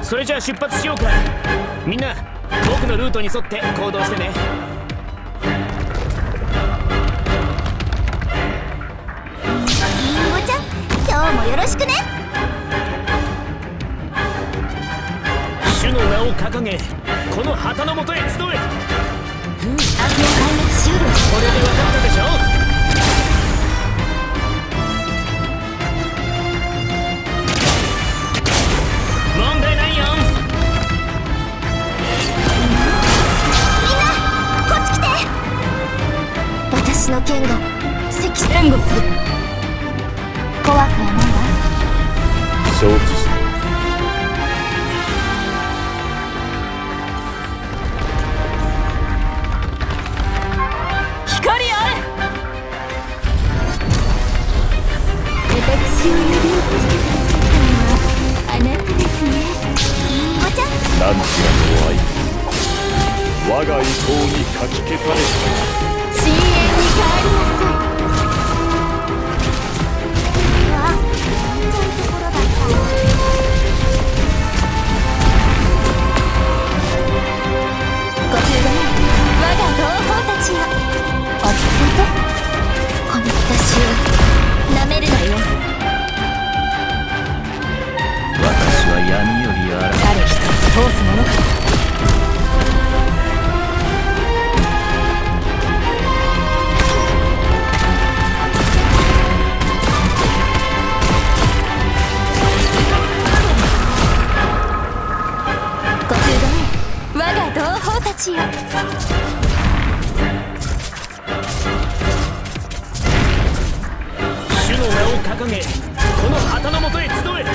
それじゃあ出発しようか。みんな僕のルートに沿って行動してね。 りんごちゃん、今日もよろしくね。 主の名を掲げ、この旗の下へ集え。 悪を壊滅しうる。 これで分かったでしょ。問題ないよ。 みんなこっち来て。私の剣が援護する。怖くはないわ。 承知した。 光あれ。私を呼び起こしてくださったのはあなたですね。りんごちゃん。 何時がの愛、我が意向にかき消された。 深淵に帰りなさい。うわ、なんちゃいところだった。ご中ごめん、我が同胞たちよ。落ち着いて。この私をなめるなよ。 私は闇より荒い。 誰一人通すものか。ご中ごめん、我が同胞たちよ。 主の名を掲げ、この旗の下へ集え。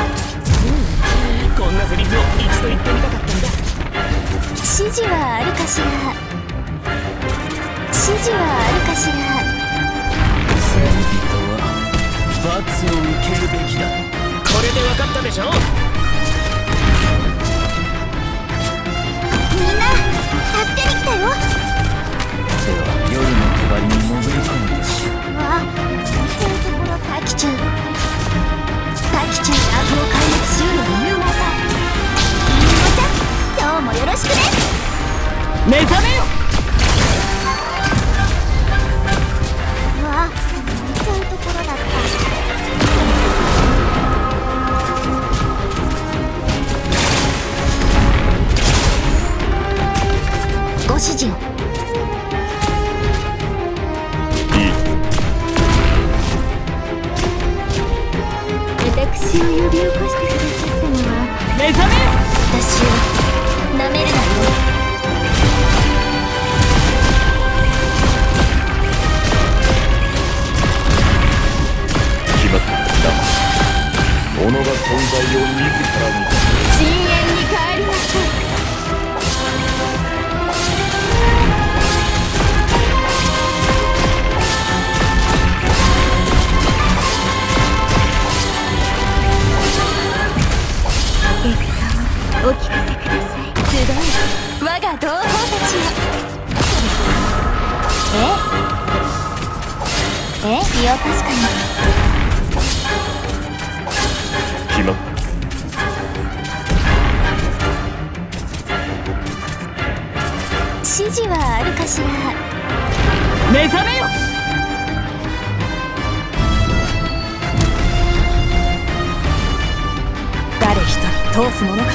こんなセリフを一度言ってみたかったんだ。 指示はあるかしら。指示はあるかしら。 罪人は罰を受けるべきだ。これで分かったでしょ。 みんな助けに来たよ。 では夜の帳に潜り込むとしよう。 わあ、なんちゃいところ。タキチュウ、タキチュウで悪を壊滅しうる勇猛さ。りんごちゃん、今日もよろしくね。 目覚めよ。 うわあ、なんちゃいところだった。ご指示を。 いい。 私を呼び起こしてくださったのは、 目覚めよ。 私をなめるなよ。 決まった。己が存在を自らに。 深淵に帰りなさい。お聞かせください。集い、我が同胞たちよ。いや、確かに。 決まった。 指示はあるかしら。 目覚めよ。 誰一人通すものか。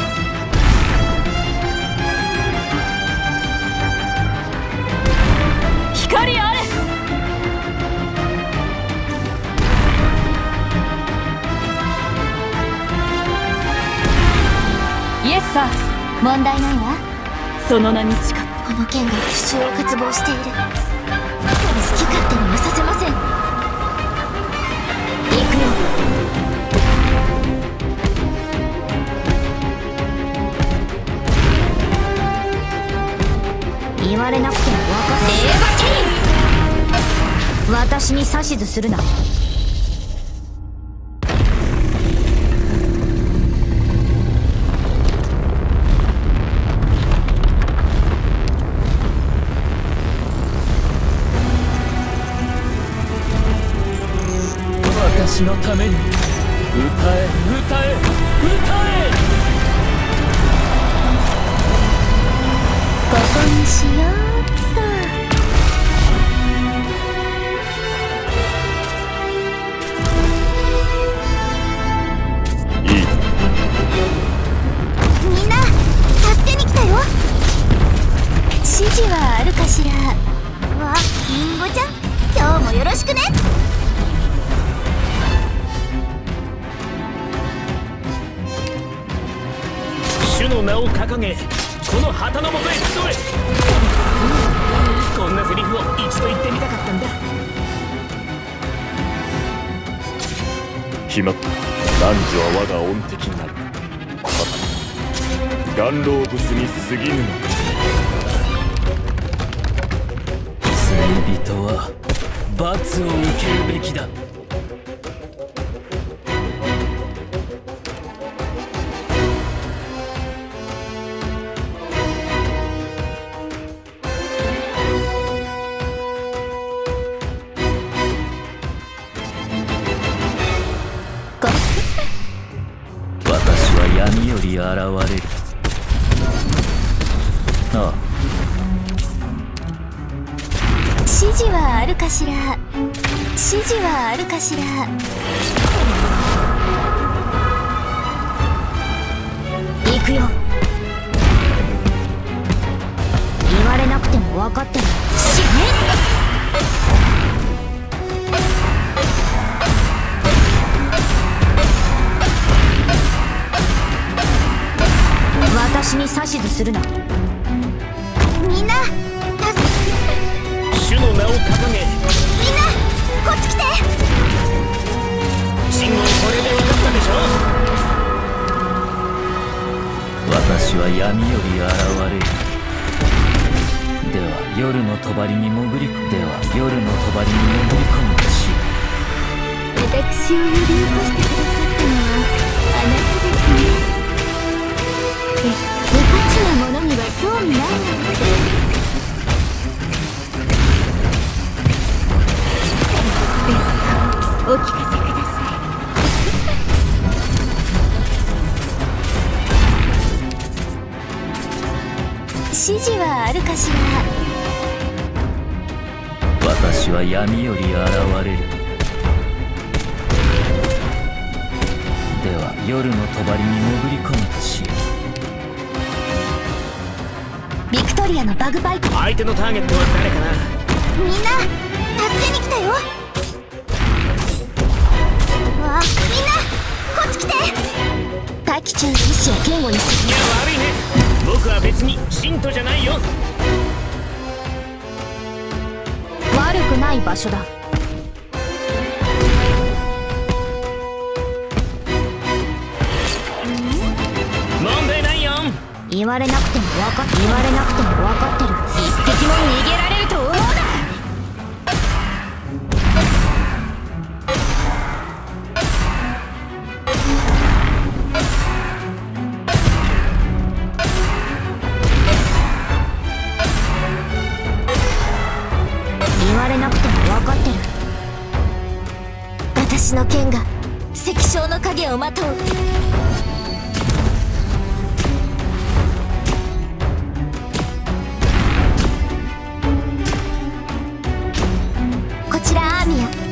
光あれ。 イエスさん、問題ないわ。 その名に近く。 この剣が復讐を渇望している。好き勝手にはさせません。行くよ。言われなくても分かっている。私に指図するな。 私のために歌え歌え歌え。 しようっと。 いいぞ。 みんな助けに来たよ。指示はあるかしら。わ、りんごちゃん、今日もよろしくね。 主の名を掲げ、この旗の下へ集え。こんなセリフを一度言ってみたかったんだ。 決まった。男女は我が恩敵なる。はた眼老物に過ぎぬのか。 罪人は罰を受けるべきだ。私は闇より現れる。ああ、 指示はあるかしら。指示はあるかしら。行くよ。言われなくても分かってる。死ね。私に指図するな。みんな主の名を掲げ。 みんなこっち来て。 信号、これで分かったでしょ。私は闇より現れる。では夜の帳に潜り込む。では夜の帳に潜り込むとし。 私を呼び起こしてくださったのはあなたですね。無価値なものには興味ないのです。お聞かせください。指示はあるかしら。 私は闇より現れる。では夜の帳に潜り込むとし。 ビクトリアのバグパイプ。 相手のターゲットは誰かな。 みんな助けに来たよ。わあ、みんなこっち来て。大気中の意志を堅固にする。 いや悪いね、僕は別に信徒じゃないよ。 悪くない場所だ。 問題ないよ。 言われなくても分かってる。一匹も逃げられると思うな。言われなくても分かってる。私の剣が石章の影をまとう。こちらアーミア。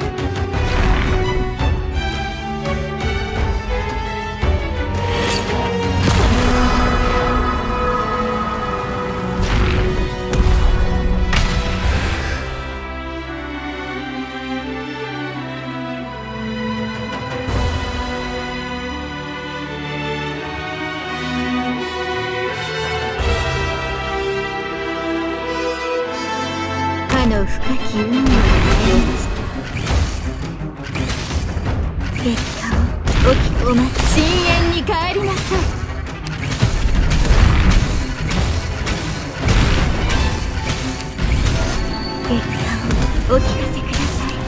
かの深き運命を変えました。結果をお待ち。深淵に帰りなさい。結果をお聞かせください。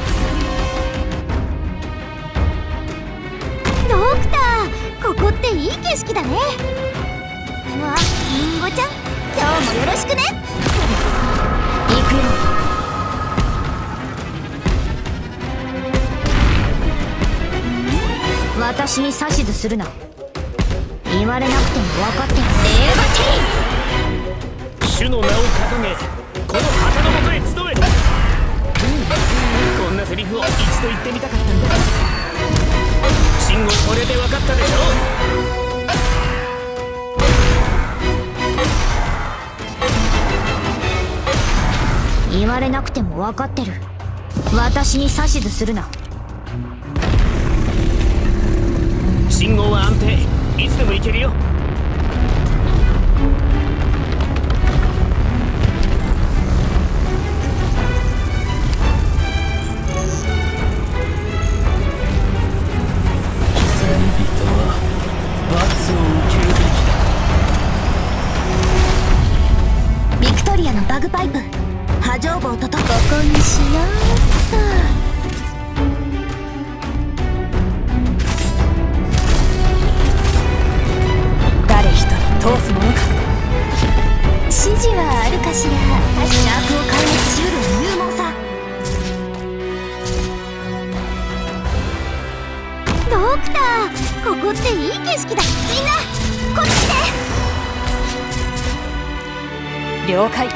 ドクター、ここっていい景色だね。わあ、りんごちゃん、今日もよろしくね。行くよ。私に指図するな。言われなくても分かってる。レーバティ主主の名を掲げこの旗のもとへ集え。こんなセリフを一度言ってみたかったんだ。信号、これで分かったでしょ。 言われなくても分かってる。私に指図するな。 信号は安定、いつでも行けるよ。 罪人は罰を受けるべきだ。 ビクトリアのバグパイプ、波状棒とここにしようっと。誰一人通すものか。指示はあるかしら。邪悪を壊滅しうる入門さ。ドクター、ここっていい景色だ。みんなこっち来て。了解。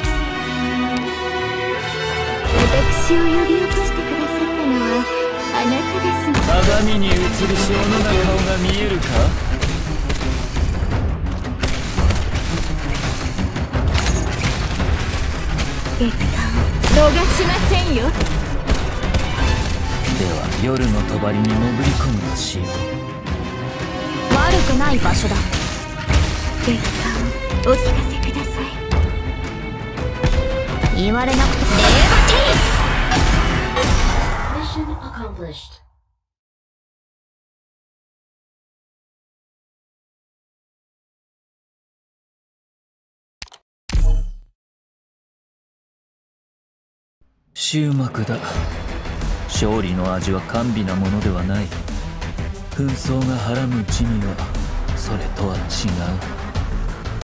私を呼び起こしてくださったのはあなたですね。 鏡に映る少女な顔が見えるか。 結果を逃しませんよ。 では夜の帳に潜り込むとしよう。 悪くない場所だ。結果をお聞かせください。言われなくても。 Mission accomplished. 終幕だ。勝利の味は甘美なものではない。紛争がはらむうちにはそれとは違う。